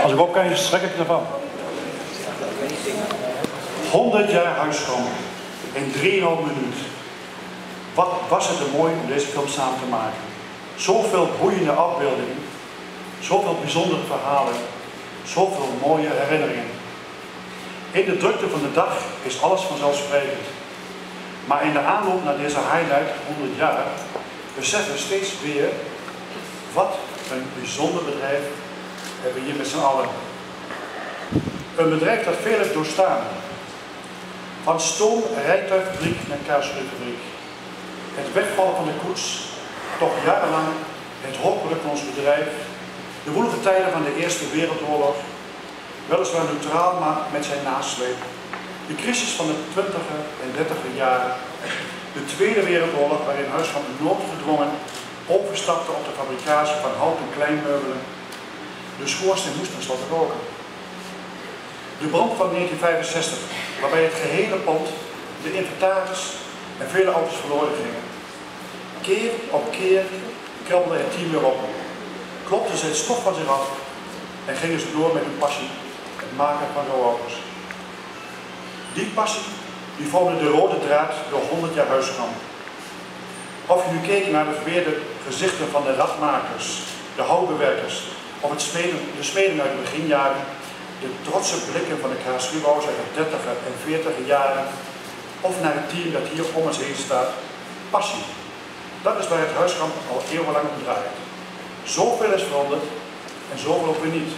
Als ik op kan, schrik ik ervan. 100 jaar huiskamp in 3,5 minuut. Wat was het er mooi om deze film samen te maken. Zoveel boeiende afbeeldingen, zoveel bijzondere verhalen, zoveel mooie herinneringen. In de drukte van de dag is alles vanzelfsprekend. Maar in de aanloop naar deze highlight 100 jaar beseffen we steeds weer wat een bijzonder bedrijf hebben we hier met z'n allen. Een bedrijf dat veel heeft doorstaan. Van stoom, rijtuigfabriek naar kaasfabriek. Het wegvallen van de koets, toch jarenlang het hooggeluk van ons bedrijf. De woelige tijden van de Eerste Wereldoorlog, weliswaar neutraal, maar met zijn nasleep. De crisis van de 20e en 30e jaren. De Tweede Wereldoorlog, waarin Huiskamp noodgedwongen overstapte op de fabricage van hout- en kleinmeubelen. De schoorsteen moest tenslotte roken. De brand van 1965, waarbij het gehele pand, de inventaris en vele auto's verloren gingen. Keer op keer krabbelde het team weer op, klopten ze het stof van zich af en gingen ze door met hun passie, het maken van rouwauto's. Die passie, die vormde de rode draad door 100 jaar Huiskamp. Of je nu keek naar de verweerde gezichten van de radmakers, de houtbewerkers, of de smeden uit de beginjaren, de trotse blikken van de KSU-bouwers uit de 30e en 40e jaren, of naar het team dat hier om ons heen staat, passie. Dat is waar het Huiskamp al eeuwenlang om draait. Zoveel is veranderd en zoveel ook weer niet.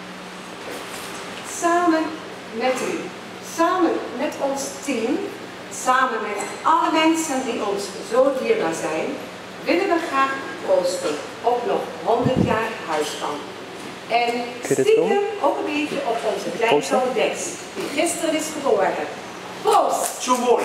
Samen met u, samen met ons team, samen met alle mensen die ons zo dierbaar zijn, willen we graag proosten op nog 100 jaar Huiskamp. En stiekem ook een beetje op onze kleine Dex, die gisteren is geboren. Proost! Zo mooi!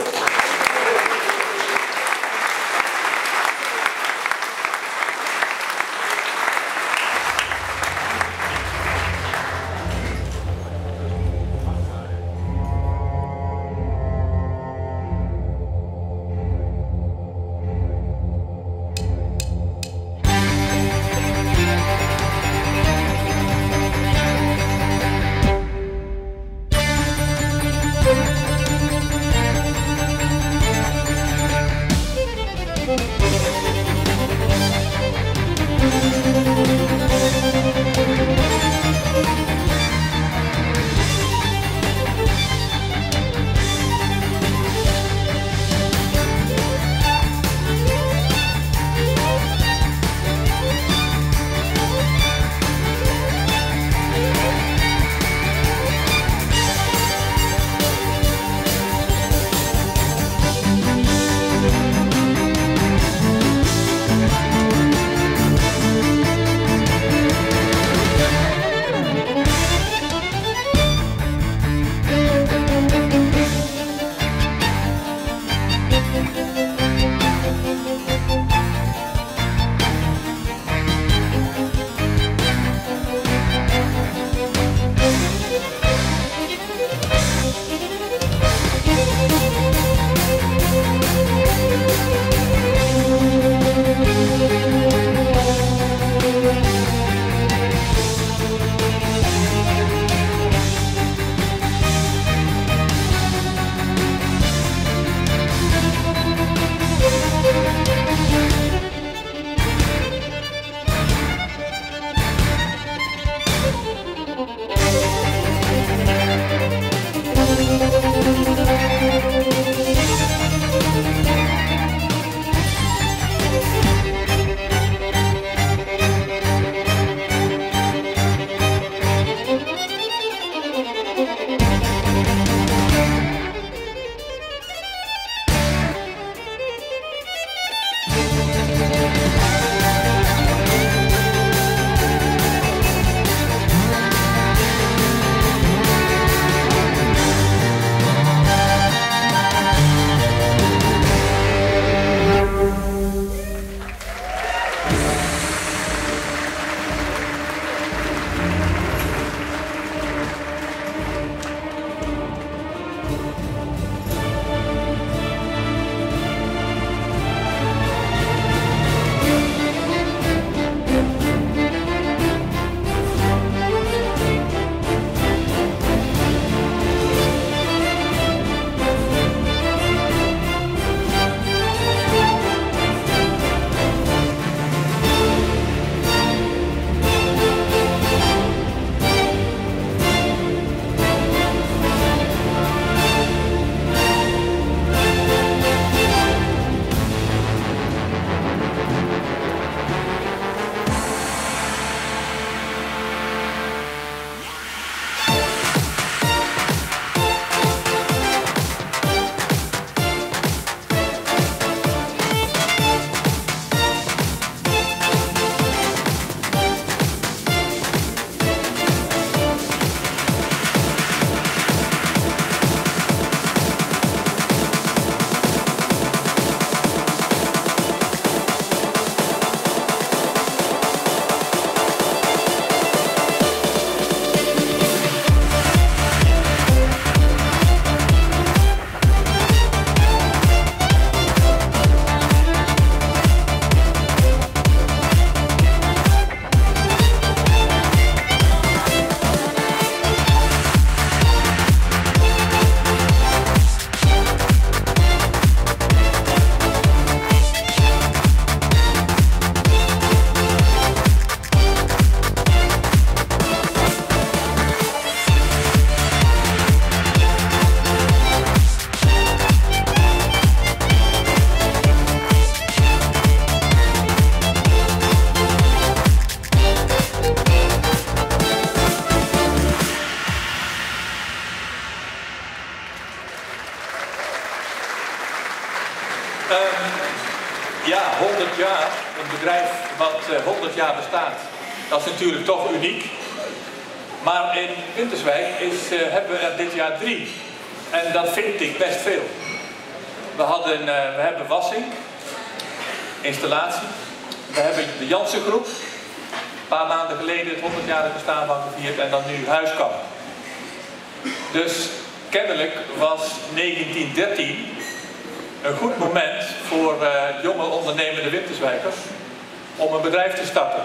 wat 100 jaar bestaat, dat is natuurlijk toch uniek. Maar in Winterswijk hebben we er dit jaar 3. En dat vind ik best veel. We hebben wassing, installatie. We hebben de Jansengroep. Een paar maanden geleden het 100-jarig bestaan van gevierd en dan nu Huiskamp. Dus kennelijk was 1913 een goed moment voor jonge ondernemende Winterswijkers om een bedrijf te starten.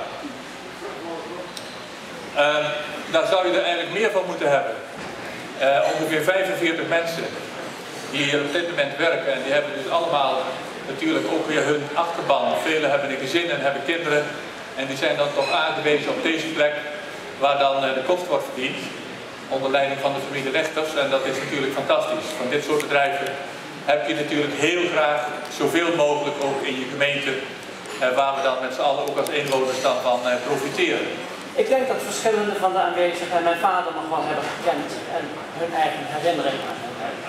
Daar zou je er eigenlijk meer van moeten hebben. Ongeveer 45 mensen die hier op dit moment werken en die hebben dus allemaal natuurlijk ook weer hun achterban. Velen hebben een gezin en hebben kinderen en die zijn dan toch aangewezen op deze plek waar dan de kost wordt verdiend onder leiding van de familie Rechters en dat is natuurlijk fantastisch. Van dit soort bedrijven heb je natuurlijk heel graag zoveel mogelijk ook in je gemeente waar we dan met z'n allen ook als inwoners dan van profiteren. Ik denk dat verschillende van de aanwezigen mijn vader nog wel hebben gekend en hun eigen herinneringen aan hem hebben.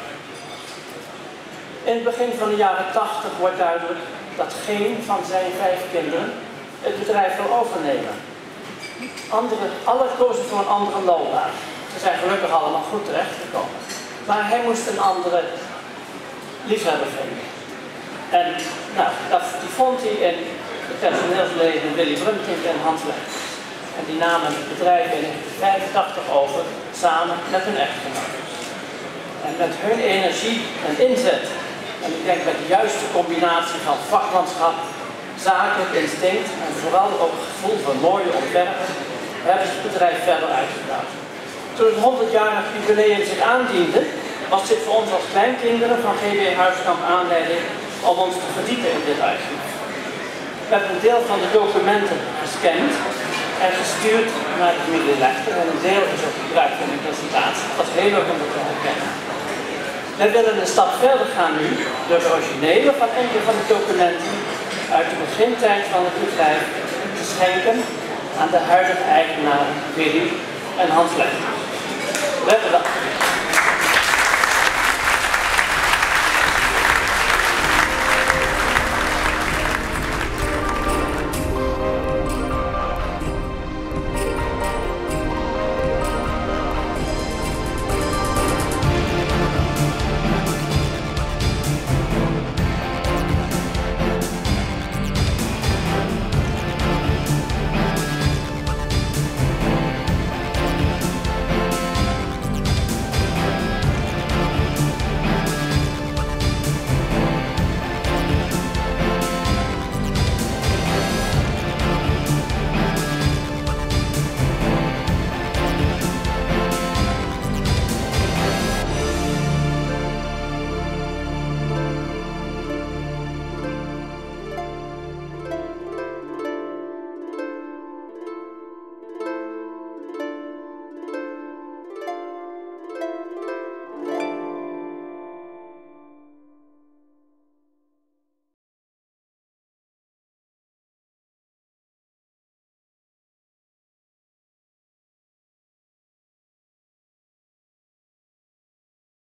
In het begin van de jaren 80 wordt duidelijk dat geen van zijn 5 kinderen het bedrijf wil overnemen. Alle kozen voor een andere loopbaan. Ze zijn gelukkig allemaal goed terechtgekomen. Maar hij moest een andere liefhebber vinden. En nou, die vond hij in de personeelsleden Willy Bruntink en Hans Leijs. En die namen het bedrijf in 1985 over, samen met hun echtgenoten. En met hun energie en inzet, en ik denk met de juiste combinatie van vakmanschap, zakelijk instinct en vooral ook gevoel voor mooie ontwerpen, hebben ze het bedrijf verder uitgebouwd. Toen het 100-jarig jubileum zich aandiende, was dit voor ons als kleinkinderen van GB Huiskamp aanleiding om ons te verdiepen in dit archief. We hebben een deel van de documenten gescand en gestuurd naar de familie Lechter en een deel is ook gebruikt in de presentatie. Dat was heel erg om te herkennen. Wij willen een stap verder gaan nu door de originele van enkele van de documenten uit de begintijd van het bedrijf te schenken aan de huidige eigenaren Willy en Hans Lechter. We hebben dat.